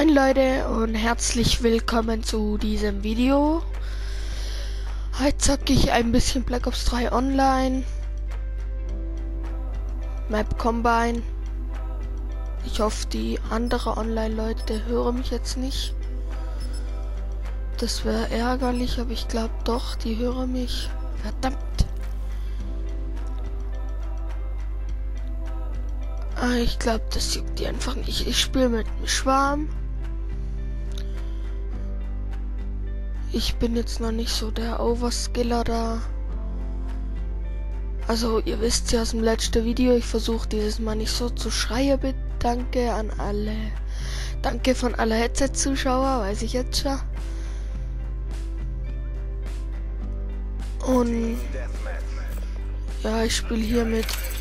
Moin Leute und herzlich willkommen zu diesem Video. Heute zocke ich ein bisschen Black Ops 3 Online. Map Combine. Ich hoffe, die anderen Online-Leute hören mich jetzt nicht. Das wäre ärgerlich, aber ich glaube doch, die hören mich. Verdammt. Ich glaube, das juckt die einfach nicht. Ich spiele mit dem Schwarm. Ich bin jetzt noch nicht so der Overskiller da. Also, ihr wisst ja aus dem letzten Video, ich versuche dieses Mal nicht so zu schreien. Bitte danke an alle. Danke von aller Headset-Zuschauer, weiß ich jetzt schon. Und ja, ich spiele hier mit.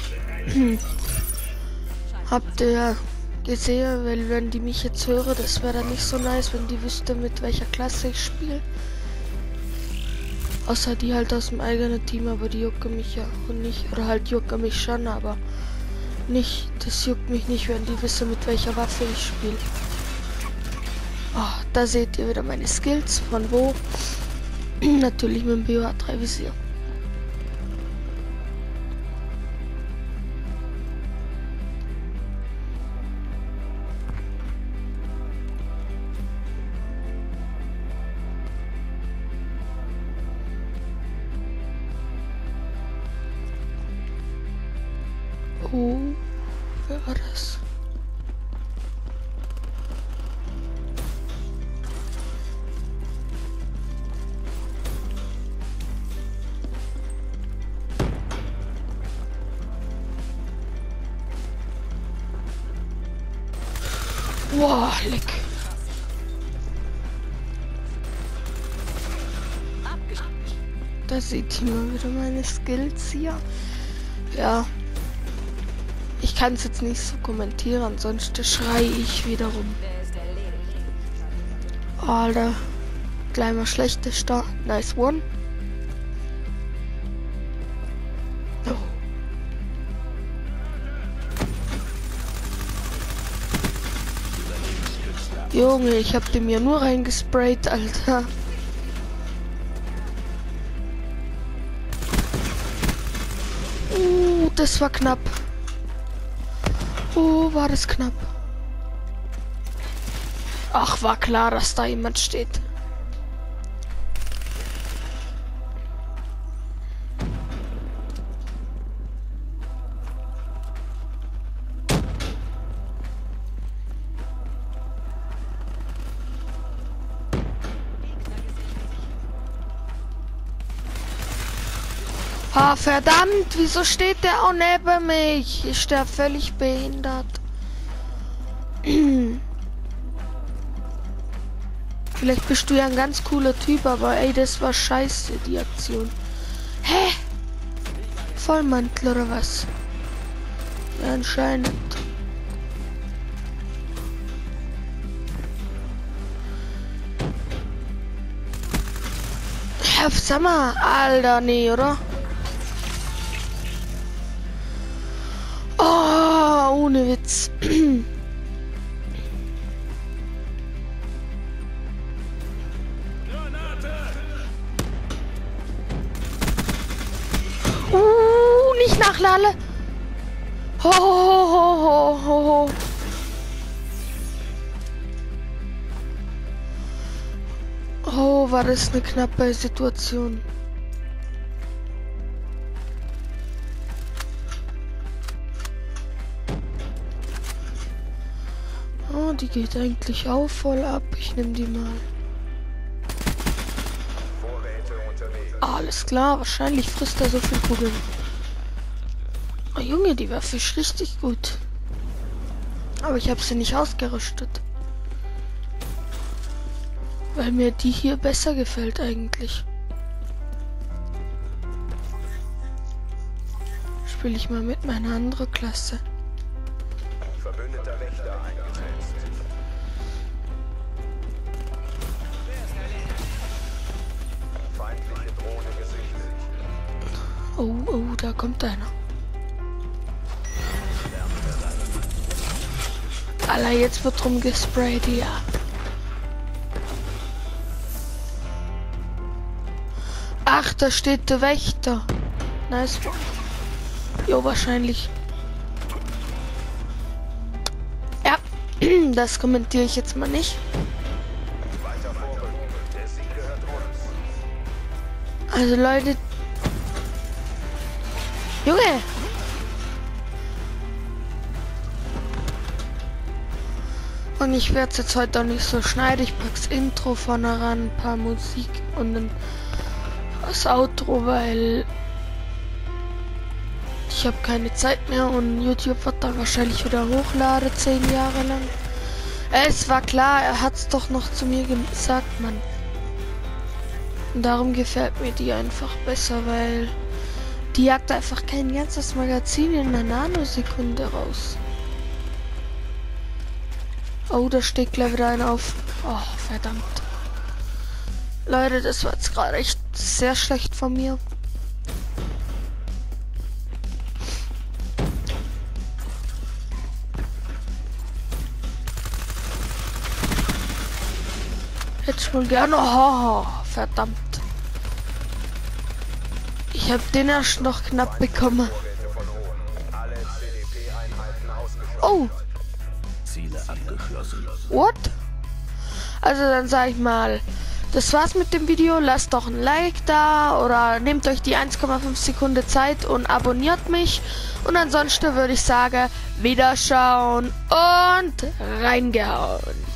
Habt ihr gesehen, weil wenn die mich jetzt hören, das wäre dann nicht so nice, wenn die wüsste, mit welcher Klasse ich spiele. Außer die halt aus dem eigenen Team, aber die jucken mich ja und nicht, oder halt jucken mich schon, aber nicht, das juckt mich nicht, wenn die wissen, mit welcher Waffe ich spiele. Oh, da seht ihr wieder meine Skills, von wo? Natürlich mit dem BOA3 Visier. Oh, wer war das? Wow, leck. Da seht ihr mal wieder meine Skills hier. Ja. Ich kann es jetzt nicht so kommentieren, sonst schreie ich wiederum. Alter, gleich mal schlechter Start. Nice one. Oh. Junge, ich hab den mir nur reingesprayt, Alter. Das war knapp. Oh, war das knapp. Ach, war klar, dass da jemand steht. Ah, verdammt, wieso steht der auch neben mich? Ist der völlig behindert? Vielleicht bist du ja ein ganz cooler Typ, aber ey, das war scheiße, die Aktion. Hä? Vollmantel oder was? Ja, anscheinend. Ja, sag mal, Alter, nee, oder? Oh, ohne Witz. Nicht nachladen. Ho, ho, ho, ho, ho. Oh, war das eine knappe Situation. Oh, die geht eigentlich auch voll ab. Ich nehme die mal. Alles klar, wahrscheinlich frisst er so viel Kugeln. Oh Junge, die Waffe ist richtig gut. Aber ich habe sie nicht ausgerüstet. Weil mir die hier besser gefällt eigentlich. Spiele ich mal mit meiner anderen Klasse. Verbündeter Wächter eingesetzt. Feindliche Drohne gesichtet. Oh, da kommt einer. Alter, jetzt wird rumgesprayt, ja. Ach, da steht der Wächter. Nice. Jo, wahrscheinlich. Ja, das kommentiere ich jetzt mal nicht. Weiter vorrücken. Der Sieg gehört uns. Also Leute. Junge! Und ich werde es jetzt heute auch nicht so schneiden. Ich pack's Intro vorne ran, ein paar Musik und dann das Outro, weil ich habe keine Zeit mehr und YouTube wird dann wahrscheinlich wieder hochladen, 10 Jahre lang. Es war klar, er hat's doch noch zu mir gesagt, Mann. Und darum gefällt mir die einfach besser, weil die jagt einfach kein ganzes Magazin in einer Nanosekunde raus. Oh, da steht gleich wieder einer auf. Oh, verdammt. Leute, das war jetzt gerade echt sehr schlecht von mir. Hätte ich wohl gerne. Oh, verdammt. Ich habe den erst noch knapp bekommen. Alle CDP-Einheiten ausgeschlossen. Oh. Ziele abgeschlossen. What? Also dann sage ich mal, das war's mit dem Video. Lasst doch ein Like da oder nehmt euch die 1,5 Sekunden Zeit und abonniert mich. Und ansonsten würde ich sagen, Wiederschauen und reingehauen.